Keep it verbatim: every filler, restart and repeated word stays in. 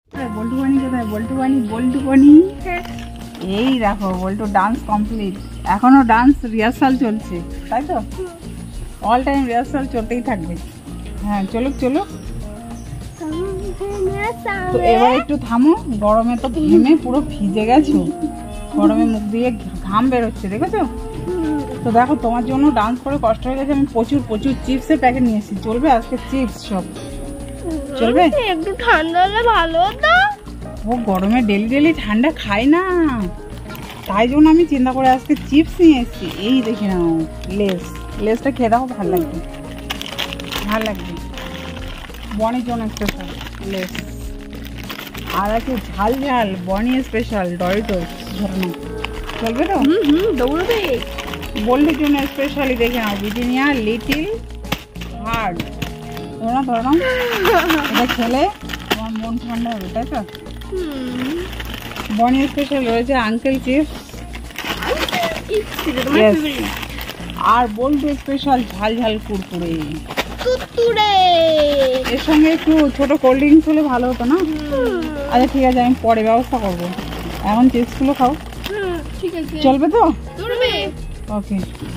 বল্টু বানি কোথায়? বল্টু বানি বল্টু বানি এই দেখো, বল্টু ডান্স কমপ্লিট। এখনো ডান্স রিহার্সাল চলছে, তাই তো? অল টাইম রিহার্সাল চলতেই থাকবে। হ্যাঁ, চলুক চলুক। তো এবার একটু থামো, গরমে তো ঘেমে পুরো ভিজে গেছো, গরমে মুখ দিয়ে ঘাম বেরোচ্ছে, দেখেছো তো? দেখো, তোমার জন্য ডান্স করে কষ্ট হয়ে গেছে। আমি প্রচুর প্রচুর চিপসের প্যাকেট নিয়ে এসেছি। চলবে আজকে চিপস সব? চলবে? একটু ঠান্ডা হলে ভালো হতো। ও গরমে ডেলি ডেলি ঠান্ডা খায় না, তাই জন্য আমি চিন্তা করে আজকে চিপস নিয়ে এসেছি। এই দেখে নাও, লেস লেসটা খেয়ে দেখো, ভালো লাগবে, ভালো লাগবে। বনির জন্য স্পেশাল লেস, আর আছে ঝাল ঝাল বনি স্পেশাল ডরিটোস ধরনের। চলবে তো? হুম হুম দৌড়বে। বল্টুর জন্য স্পেশালি দেখে নাও, ব্রিটানিয়া লিটিল হার্ড। ধরো ধরো, এটা খেলে তোমার মন ঠান্ডা হবে, তাই তো? বনি স্পেশাল রয়েছে আঙ্কেল চিপস, আর বল্টু স্পেশাল ঝাল ঝাল কুরকুরে। এর সঙ্গে একটু ছোট কোল্ড ড্রিঙ্কস হলে ভালো হতো না? আচ্ছা ঠিক আছে, আমি পরে ব্যবস্থা করবো, এখন চিপসগুলো খাও। ঠিক আছে, চলবে তো? দৌড়বে। ওকে।